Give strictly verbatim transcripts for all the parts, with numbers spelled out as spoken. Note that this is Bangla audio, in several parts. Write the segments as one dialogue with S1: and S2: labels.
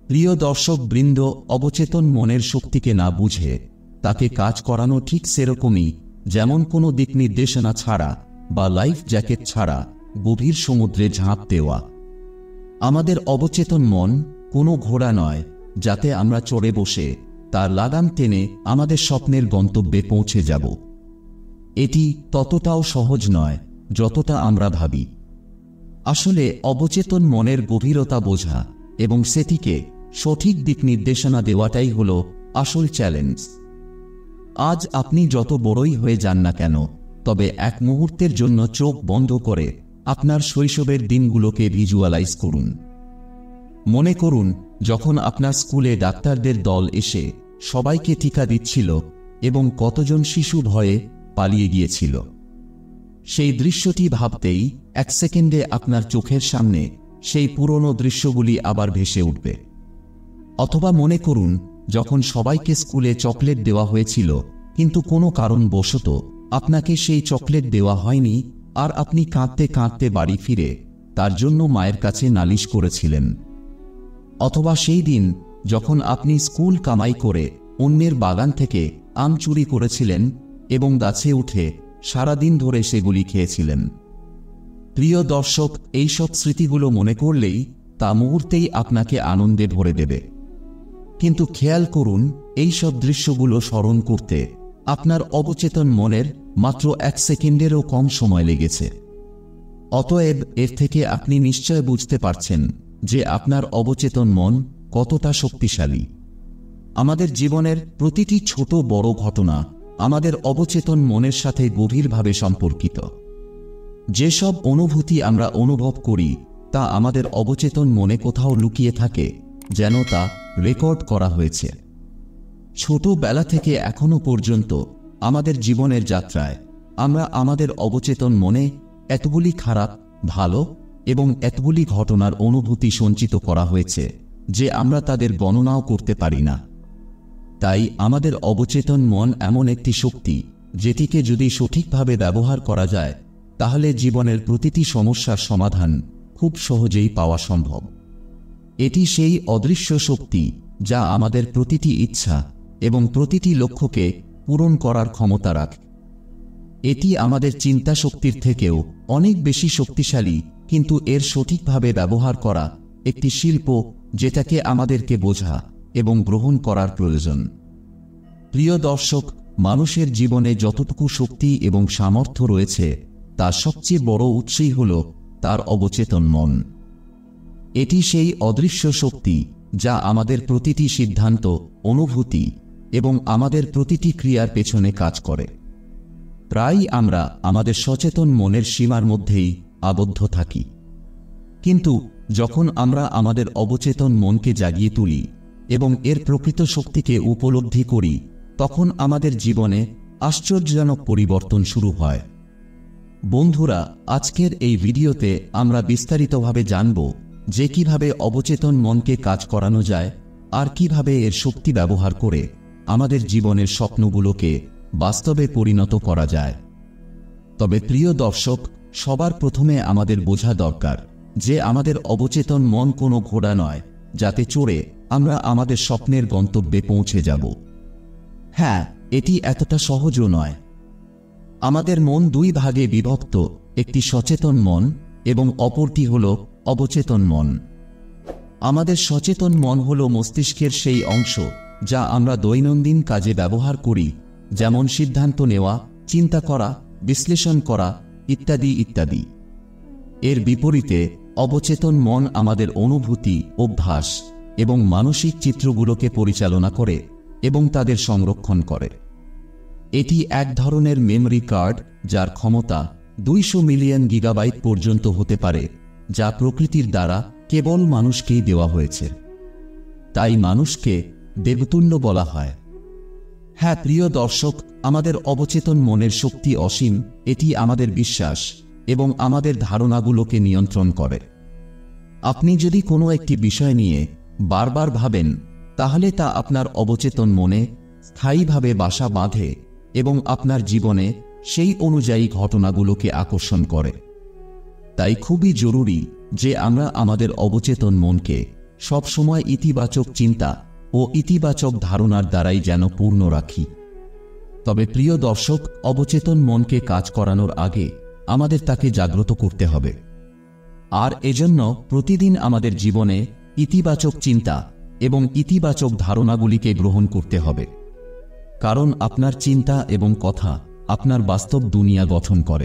S1: প্রিয় দর্শক বৃন্দ, অবচেতন মনের শক্তিকে না বুঝে তাকে কাজ করানো ঠিক সেরকমই যেমন কোনো দিক নির্দেশনা ছাড়া বা লাইফ জ্যাকেট ছাড়া গভীর সমুদ্রে ঝাঁপ দেওয়া। আমাদের অবচেতন মন কোনো ঘোড়া নয় যাতে আমরা চড়ে বসে তার লাগাম টেনে আমাদের স্বপ্নের গন্তব্যে পৌঁছে যাব। এটি ততটাও সহজ নয় যতটা আমরা ভাবি। আসলে অবচেতন মনের গভীরতা বোঝা এবং সেটিকে সঠিক দিক নির্দেশনা দেওয়াটাই হল আসল চ্যালেঞ্জ। আজ আপনি যত বড়ই হয়ে যান না কেন, তবে এক মুহূর্তের জন্য চোখ বন্ধ করে আপনার শৈশবের দিনগুলোকে ভিজুয়ালাইজ করুন। মনে করুন যখন আপনার স্কুলে ডাক্তারদের দল এসে সবাইকে টিকা দিচ্ছিল এবং কতজন শিশু ভয়ে পালিয়ে গিয়েছিল। সেই দৃশ্যটি ভাবতেই এক সেকেন্ডে আপনার চোখের সামনে সেই পুরনো দৃশ্যগুলি আবার ভেসে উঠবে। অথবা মনে করুন যখন সবাইকে স্কুলে চকলেট দেওয়া হয়েছিল কিন্তু কোনো কারণবশত আপনাকে সেই চকলেট দেওয়া হয়নি আর আপনি কাঁদতে কাঁদতে বাড়ি ফিরে তার জন্য মায়ের কাছে নালিশ করেছিলেন। অথবা সেই দিন যখন আপনি স্কুল কামাই করে অন্যের বাগান থেকে আম চুরি করেছিলেন এবং গাছে উঠে সারাদিন ধরে সেগুলি খেয়েছিলেন। প্রিয় দর্শক, এইসব স্মৃতিগুলো মনে করলেই তা মুহূর্তেই আপনাকে আনন্দে ভরে দেবে। কিন্তু খেয়াল করুন, এই সব দৃশ্যগুলো স্মরণ করতে আপনার অবচেতন মনের মাত্র এক সেকেন্ডেরও কম সময় লেগেছে। অতএব এর থেকে আপনি নিশ্চয় বুঝতে পারছেন যে আপনার অবচেতন মন কতটা শক্তিশালী। আমাদের জীবনের প্রতিটি ছোট বড় ঘটনা আমাদের অবচেতন মনের সাথে গভীরভাবে সম্পর্কিত। যেসব অনুভূতি আমরা অনুভব করি তা আমাদের অবচেতন মনে কোথাও লুকিয়ে থাকে, যেন তা রেকর্ড করা হয়েছে। ছোটবেলা থেকে এখনো পর্যন্ত আমাদের জীবনের যাত্রায় আমরা আমাদের অবচেতন মনে এতগুলি খারাপ, ভালো এবং এতগুলি ঘটনার অনুভূতি সঞ্চিত করা হয়েছে যে আমরা তাদের গণনাও করতে পারি না। তাই আমাদের অবচেতন মন এমন একটি শক্তি যেটিকে যদি সঠিকভাবে ব্যবহার করা যায় তাহলে জীবনের প্রতিটি সমস্যার সমাধান খুব সহজেই পাওয়া সম্ভব। এটি সেই অদৃশ্য শক্তি যা আমাদের প্রতিটি ইচ্ছা এবং প্রতিটি লক্ষ্যকে পূরণ করার ক্ষমতা রাখে। এটি আমাদের চিন্তা শক্তির থেকেও অনেক বেশি শক্তিশালী, কিন্তু এর সঠিকভাবে ব্যবহার করা একটি শিল্প যেটাকে আমাদেরকে বোঝা এবং গ্রহণ করার প্রয়োজন। প্রিয় দর্শক, মানুষের জীবনে যতটুকু শক্তি এবং সামর্থ্য রয়েছে তার সবচেয়ে বড় উৎসই হল তার অবচেতন মন। এটি সেই অদৃশ্য শক্তি যা আমাদের প্রতিটি সিদ্ধান্ত, অনুভূতি এবং আমাদের প্রতিটি ক্রিয়ার পেছনে কাজ করে। প্রায়ই আমরা আমাদের সচেতন মনের সীমার মধ্যেই আবদ্ধ থাকি, কিন্তু যখন আমরা আমাদের অবচেতন মনকে জাগিয়ে তুলি এবং এর প্রকৃত শক্তিকে উপলব্ধি করি তখন আমাদের জীবনে আশ্চর্যজনক পরিবর্তন শুরু হয়। বন্ধুরা, আজকের এই ভিডিওতে আমরা বিস্তারিতভাবে জানব যে কিভাবে অবচেতন মনকে কাজ করানো যায় আর কিভাবে এর শক্তি ব্যবহার করে আমাদের জীবনের স্বপ্নগুলোকে বাস্তবে পরিণত করা যায়। তবে প্রিয় দর্শক, সবার প্রথমে আমাদের বোঝা দরকার যে আমাদের অবচেতন মন কোনো ঘোড়া নয় যাতে চড়ে আমরা আমাদের স্বপ্নের গন্তব্যে পৌঁছে যাব। হ্যাঁ, এটি এতটা সহজও নয়। আমাদের মন দুই ভাগে বিভক্ত, একটি সচেতন মন এবং অপরটি হল অবচেতন মন। আমাদের সচেতন মন হল মস্তিষ্কের সেই অংশ যা আমরা দৈনন্দিন কাজে ব্যবহার করি, যেমন সিদ্ধান্ত নেওয়া, চিন্তা করা, বিশ্লেষণ করা ইত্যাদি ইত্যাদি। এর বিপরীতে অবচেতন মন আমাদের অনুভূতি, অভ্যাস এবং মানসিক চিত্রগুলোকে পরিচালনা করে এবং তাদের সংরক্ষণ করে। এটি এক ধরনের মেমরি কার্ড যার ক্ষমতা দুইশো মিলিয়ন গিগাবাইট পর্যন্ত হতে পারে, যা প্রকৃতির দ্বারা কেবল মানুষকেই দেওয়া হয়েছে। তাই মানুষকে দেবতুল্য বলা হয়। হ্যাঁ প্রিয় দর্শক, আমাদের অবচেতন মনের শক্তি অসীম। এটি আমাদের বিশ্বাস এবং আমাদের ধারণাগুলোকে নিয়ন্ত্রণ করে। আপনি যদি কোনো একটি বিষয় নিয়ে বারবার ভাবেন তাহলে তা আপনার অবচেতন মনে স্থায়ীভাবে বাসা বাঁধে এবং আপনার জীবনে সেই অনুযায়ী ঘটনাগুলোকে আকর্ষণ করে। তাই খুবই জরুরি যে আমরা আমাদের অবচেতন মনকে সব সময় ইতিবাচক চিন্তা ও ইতিবাচক ধারণার দ্বারাই যেন পূর্ণ রাখি। তবে প্রিয় দর্শক, অবচেতন মনকে কাজ করানোর আগে আমাদের তাকে জাগ্রত করতে হবে। আর এজন্য প্রতিদিন আমাদের জীবনে ইতিবাচক চিন্তা এবং ইতিবাচক ধারণাগুলিকে গ্রহণ করতে হবে। কারণ আপনার চিন্তা এবং কথা আপনার বাস্তব দুনিয়া গঠন করে।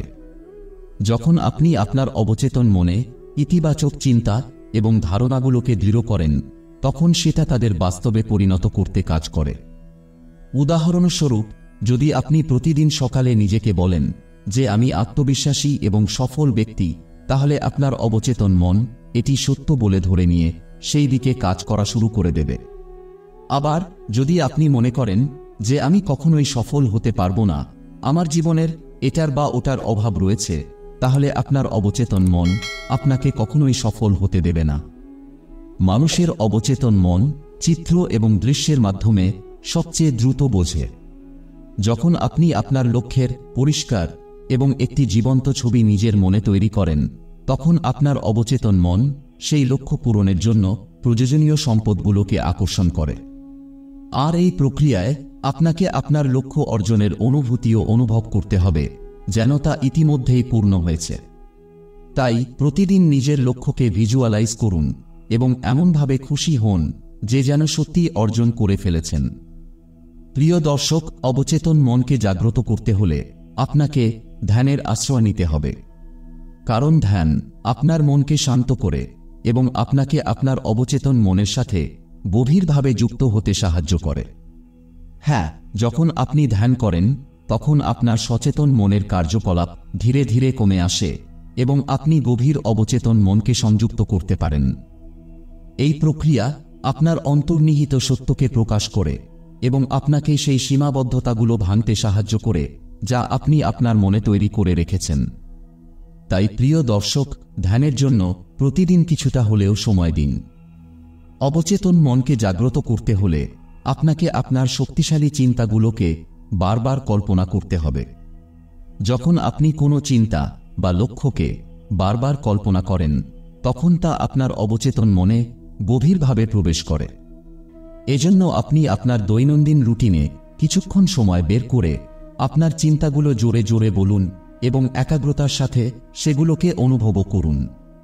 S1: যখন আপনি আপনার অবচেতন মনে ইতিবাচক চিন্তা এবং ধারণাগুলোকে দৃঢ় করেন, তখন সেটা তাদের বাস্তবে পরিণত করতে কাজ করে। উদাহরণস্বরূপ, যদি আপনি প্রতিদিন সকালে নিজেকে বলেন যে আমি আত্মবিশ্বাসী এবং সফল ব্যক্তি, তাহলে আপনার অবচেতন মন এটি সত্য বলে ধরে নিয়ে সেই দিকে কাজ করা শুরু করে দেবে। আবার যদি আপনি মনে করেন যে আমি কখনোই সফল হতে পারবো না, আমার জীবনের এটার বা ওটার অভাব রয়েছে, তাহলে আপনার অবচেতন মন আপনাকে কখনোই সফল হতে দেবে না। মানুষের অবচেতন মন চিত্র এবং দৃশ্যের মাধ্যমে সবচেয়ে দ্রুত বোঝে। যখন আপনি আপনার লক্ষ্যের পরিষ্কার এবং একটি জীবন্ত ছবি নিজের মনে তৈরি করেন, তখন আপনার অবচেতন মন সেই লক্ষ্য পূরণের জন্য প্রয়োজনীয় সম্পদগুলোকে আকর্ষণ করে। আর এই প্রক্রিয়ায় আপনাকে আপনার লক্ষ্য অর্জনের অনুভূতিও অনুভব করতে হবে, যেন তা ইতিমধ্যেই পূর্ণ হয়েছে। তাই প্রতিদিন নিজের লক্ষ্যকে ভিজুয়ালাইজ করুন এবং এমনভাবে খুশি হন যে যেন সত্যি অর্জন করে ফেলেছেন। প্রিয় দর্শক, অবচেতন মনকে জাগ্রত করতে হলে আপনাকে ধ্যানের আশ্রয় নিতে হবে। কারণ ধ্যান আপনার মনকে শান্ত করে এবং আপনাকে আপনার অবচেতন মনের সাথে গভীরভাবে যুক্ত হতে সাহায্য করে। হ্যাঁ, যখন আপনি ধ্যান করেন, তখন আপনার সচেতন মনের কার্যকলাপ ধীরে ধীরে কমে আসে এবং আপনি গভীর অবচেতন মনকে সংযুক্ত করতে পারেন। এই প্রক্রিয়া আপনার অন্তর্নিহিত সত্যকে প্রকাশ করে এবং আপনাকে সেই সীমাবদ্ধতাগুলো ভাঙতে সাহায্য করে যা আপনি আপনার মনে তৈরি করে রেখেছেন। তাই প্রিয় দর্শক, ধ্যানের জন্য প্রতিদিন কিছুটা হলেও সময় দিন। অবচেতন মনকে জাগ্রত করতে হলে আপনাকে আপনার শক্তিশালী চিন্তাগুলোকে বারবার কল্পনা করতে হবে। যখন আপনি কোনো চিন্তা বা লক্ষ্যকে বারবার কল্পনা করেন, তখন তা আপনার অবচেতন মনে গভীরভাবে প্রবেশ করে। এজন্য আপনি আপনার দৈনন্দিন রুটিনে কিছুক্ষণ সময় বের করে আপনার চিন্তাগুলো জোরে জোরে বলুন এবং একাগ্রতার সাথে সেগুলোকে অনুভব করুন।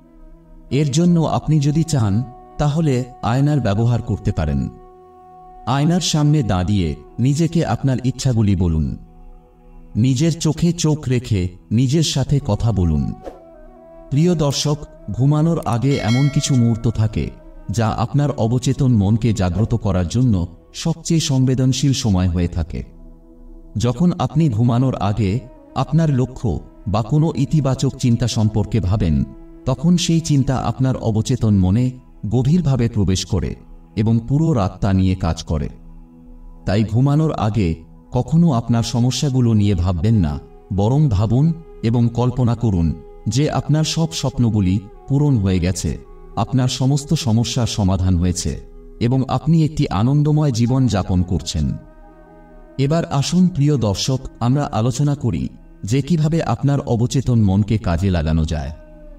S1: এর জন্য আপনি যদি চান, তাহলে আয়নার ব্যবহার করতে পারেন। আয়নার সামনে দাঁড়িয়ে নিজেকে আপনার ইচ্ছাগুলি বলুন। নিজের চোখে চোখ রেখে নিজের সাথে কথা বলুন। প্রিয় দর্শক, ঘুমানোর আগে এমন কিছু মুহূর্ত থাকে যা আপনার অবচেতন মনকে জাগ্রত করার জন্য সবচেয়ে সংবেদনশীল সময় হয়ে থাকে। যখন আপনি ঘুমানোর আগে আপনার লক্ষ্য বা কোনো ইতিবাচক চিন্তা সম্পর্কে ভাবেন, তখন সেই চিন্তা আপনার অবচেতন মনে গভীরভাবে প্রবেশ করে এবং পুরো রাত তা নিয়ে কাজ করে। তাই ঘুমানোর আগে কখনো আপনার সমস্যাগুলো নিয়ে ভাববেন না, বরং ভাবুন এবং কল্পনা করুন যে আপনার সব স্বপ্নগুলি পূরণ হয়ে গেছে, আপনার সমস্ত সমস্যার সমাধান হয়েছে এবং আপনি একটি আনন্দময় জীবন যাপন করছেন। এবার আসুন প্রিয় দর্শক, আমরা আলোচনা করি যে কিভাবে আপনার অবচেতন মনকে কাজে লাগানো যায়।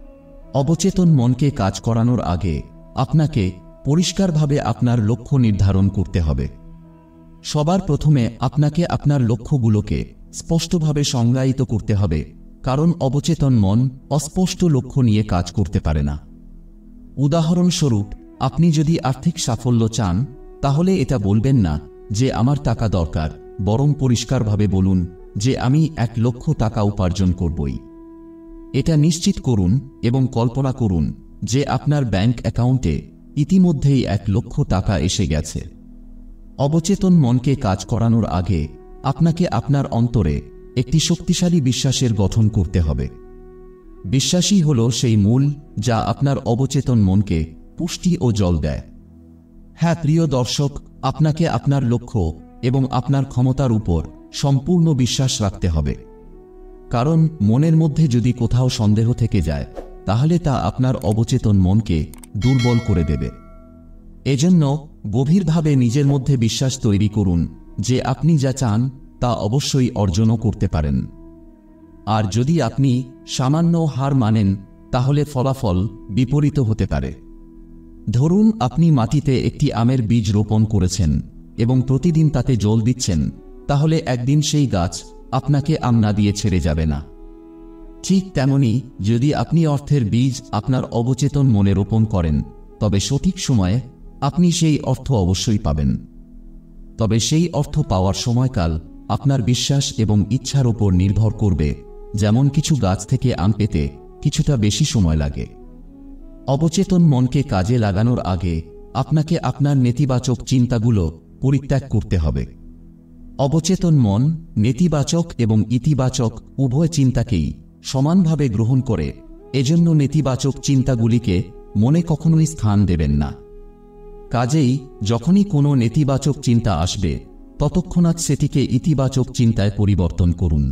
S1: অবচেতন মনকে কাজ করানোর আগে আপনাকে পরিষ্কারভাবে আপনার লক্ষ্য নির্ধারণ করতে হবে। সবার প্রথমে আপনাকে আপনার লক্ষ্যগুলোকে স্পষ্টভাবে সংজ্ঞায়িত করতে হবে, কারণ অবচেতন মন অস্পষ্ট লক্ষ্য নিয়ে কাজ করতে পারে না। উদাহরণস্বরূপ, আপনি যদি আর্থিক সাফল্য চান, তাহলে এটা বলবেন না যে আমার টাকা দরকার, বরং পরিষ্কারভাবে বলুন যে আমি এক লক্ষ টাকা উপার্জন করবই। এটা নিশ্চিত করুন এবং কল্পনা করুন যে আপনার ব্যাংক অ্যাকাউন্টে ইতিমধ্যেই এক লক্ষ টাকা এসে গেছে। অবচেতন মনকে কাজ করানোর আগে আপনাকে আপনার অন্তরে একটি শক্তিশালী বিশ্বাসের গঠন করতে হবে। বিশ্বাসই হল সেই মূল যা আপনার অবচেতন মনকে পুষ্টি ও জল দেয়। হ্যাঁ প্রিয় দর্শক, আপনাকে আপনার লক্ষ্য এবং আপনার ক্ষমতার উপর সম্পূর্ণ বিশ্বাস রাখতে হবে। কারণ মনের মধ্যে যদি কোথাও সন্দেহ থেকে যায়, তাহলে তা আপনার অবচেতন মনকে দুর্বল করে দেবে। এজন্য গভীরভাবে নিজের মধ্যে বিশ্বাস তৈরি করুন যে আপনি যা চান তা অবশ্যই অর্জনও করতে পারেন। আর যদি আপনি সামান্য হার মানেন, তাহলে ফলাফল বিপরীত হতে পারে। ধরুন আপনি মাটিতে একটি আমের বীজ রোপণ করেছেন এবং প্রতিদিন তাতে জল দিচ্ছেন, তাহলে একদিন সেই গাছ আপনাকে আম না দিয়ে ছেড়ে যাবে না। ঠিক তেমনি যদি আপনি অর্থের বীজ আপনার অবচেতন মনে রোপণ করেন, তবে সঠিক সময়ে আপনি সেই অর্থ অবশ্যই পাবেন। তবে সেই অর্থ পাওয়ার সময়কাল আপনার বিশ্বাস এবং ইচ্ছার উপর নির্ভর করবে। যেমন কিছু গাছ থেকে আম পেতে কিছুটা বেশি সময় লাগে। অবচেতন মনকে কাজে লাগানোর আগে আপনাকে আপনার নেতিবাচক চিন্তাগুলো পরিত্যাগ করতে হবে। অবচেতন মন নেতিবাচক এবং ইতিবাচক উভয় চিন্তাকেই সমানভাবে গ্রহণ করে, এজন্য নেতিবাচক চিন্তাগুলিকে মনে কখনোই স্থান দেবেন না। কাজেই যখনই কোনো নেতিবাচক চিন্তা আসবে, ততক্ষণাৎ সেটিকে ইতিবাচক চিন্তায় পরিবর্তন করুন।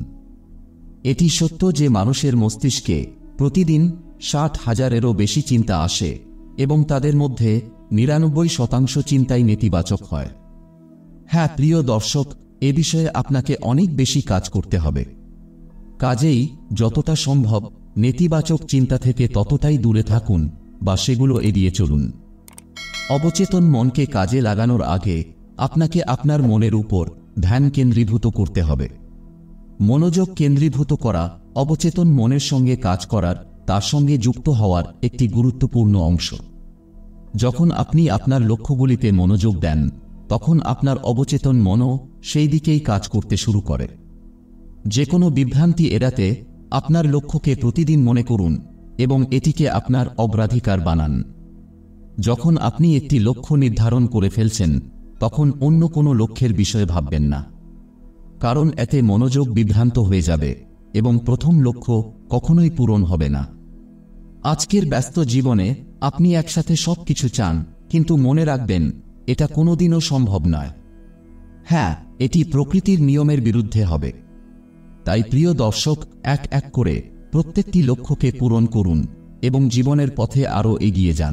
S1: এটি সত্য যে মানুষের মস্তিষ্কে প্রতিদিন ষাট হাজারেরও বেশি চিন্তা আসে এবং তাদের মধ্যে নিরানব্বই শতাংশ চিন্তাই নেতিবাচক হয়। হ্যাঁ প্রিয় দর্শক, এ বিষয়ে আপনাকে অনেক বেশি কাজ করতে হবে। কাজেই যতটা সম্ভব নেতিবাচক চিন্তা থেকে ততটাই দূরে থাকুন বা সেগুলো এড়িয়ে চলুন। অবচেতন মনকে কাজে লাগানোর আগে আপনাকে আপনার মনের উপর ধ্যান কেন্দ্রীভূত করতে হবে। মনোযোগ কেন্দ্রীভূত করা অবচেতন মনের সঙ্গে কাজ করার, তার সঙ্গে যুক্ত হওয়ার একটি গুরুত্বপূর্ণ অংশ। যখন আপনি আপনার লক্ষ্যগুলিতে মনোযোগ দেন, তখন আপনার অবচেতন মনও সেই দিকেই কাজ করতে শুরু করে। যে কোনো বিভ্রান্তি এড়াতে আপনার লক্ষ্যকে প্রতিদিন মনে করুন এবং এটিকে আপনার অগ্রাধিকার বানান। যখন আপনি একটি লক্ষ্য নির্ধারণ করে ফেলছেন, তখন অন্য কোনো লক্ষ্যের বিষয়ে ভাববেন না, কারণ এতে মনোযোগ বিভ্রান্ত হয়ে যাবে এবং প্রথম লক্ষ্য কখনোই পূরণ হবে না। আজকের ব্যস্ত জীবনে আপনি একসাথে সব কিছু চান, কিন্তু মনে রাখবেন এটা কোনোদিনও সম্ভব নয়। হ্যাঁ, এটি প্রকৃতির নিয়মের বিরুদ্ধে হবে। তাই প্রিয় দর্শক, এক এক করে প্রত্যেকটি লক্ষ্যকে পূরণ করুন এবং জীবনের পথে আরও এগিয়ে যান।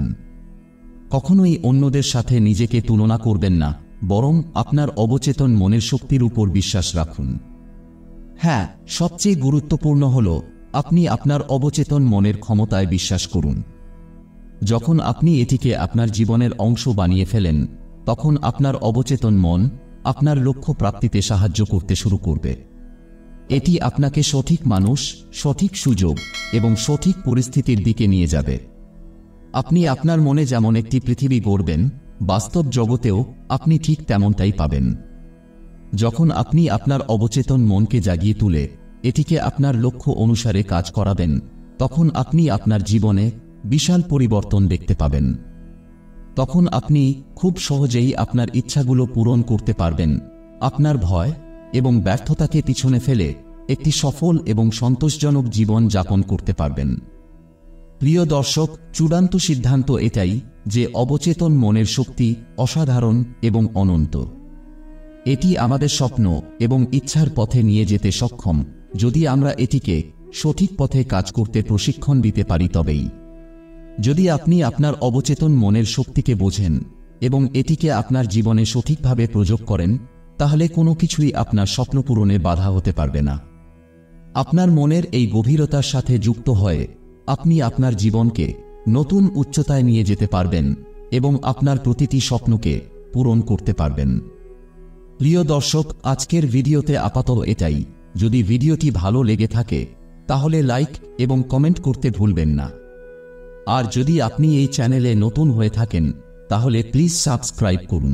S1: কখনোই অন্যদের সাথে নিজেকে তুলনা করবেন না, বরং আপনার অবচেতন মনের শক্তির উপর বিশ্বাস রাখুন। হ্যাঁ, সবচেয়ে গুরুত্বপূর্ণ হল আপনি আপনার অবচেতন মনের ক্ষমতায় বিশ্বাস করুন। যখন আপনি এটিকে আপনার জীবনের অংশ বানিয়ে ফেলেন, তখন আপনার অবচেতন মন আপনার লক্ষ্য প্রাপ্তিতে সাহায্য করতে শুরু করবে। এটি আপনাকে সঠিক মানুষ, সঠিক সুযোগ এবং সঠিক পরিস্থিতির দিকে নিয়ে যাবে। আপনি আপনার মনে যেমন একটি পৃথিবী গড়বেন, বাস্তব জগতেও আপনি ঠিক তেমনটাই পাবেন। যখন আপনি আপনার অবচেতন মনকে জাগিয়ে তুলে এটিকে আপনার লক্ষ্য অনুসারে কাজ করাবেন, তখন আপনি আপনার জীবনে বিশাল পরিবর্তন দেখতে পাবেন। তখন আপনি খুব সহজেই আপনার ইচ্ছাগুলো পূরণ করতে পারবেন। আপনার ভয় এবং ব্যর্থতাকে পিছনে ফেলে একটি সফল এবং সন্তোষজনক জীবন যাপন করতে পারবেন। প্রিয় দর্শক, চূড়ান্ত সিদ্ধান্ত এটাই যে অবচেতন মনের শক্তি অসাধারণ এবং অনন্ত। এটি আমাদের স্বপ্ন এবং ইচ্ছার পথে নিয়ে যেতে সক্ষম, যদি আমরা এটিকে সঠিক পথে কাজ করতে প্রশিক্ষণ দিতে পারি তবেই। যদি আপনি আপনার অবচেতন মনের শক্তিকে বোঝেন এবং এটিকে আপনার জীবনে সঠিকভাবে প্রয়োগ করেন, তাহলে কোনো কিছুই আপনার স্বপ্ন পূরণে বাধা হতে পারবে না। আপনার মনের এই গভীরতার সাথে যুক্ত হয়ে আপনি আপনার জীবনকে নতুন উচ্চতায় নিয়ে যেতে পারবেন এবং আপনার প্রতিটি স্বপ্নকে পূরণ করতে পারবেন। প্রিয় দর্শক, আজকের ভিডিওতে আপাতত এটাই। যদি ভিডিওটি ভালো লেগে থাকে তাহলে লাইক এবং কমেন্ট করতে ভুলবেন না। আর যদি আপনি এই চ্যানেলে নতুন হয়ে থাকেন তাহলে প্লিজ সাবস্ক্রাইব করুন।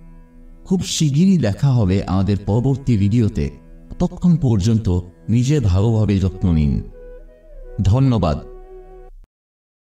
S1: খুব শিগগিরই দেখা হবে আমাদের পরবর্তী ভিডিওতে। ততক্ষণ পর্যন্ত নিজে ভালোভাবে যত্ন নিন। ধন্যবাদ।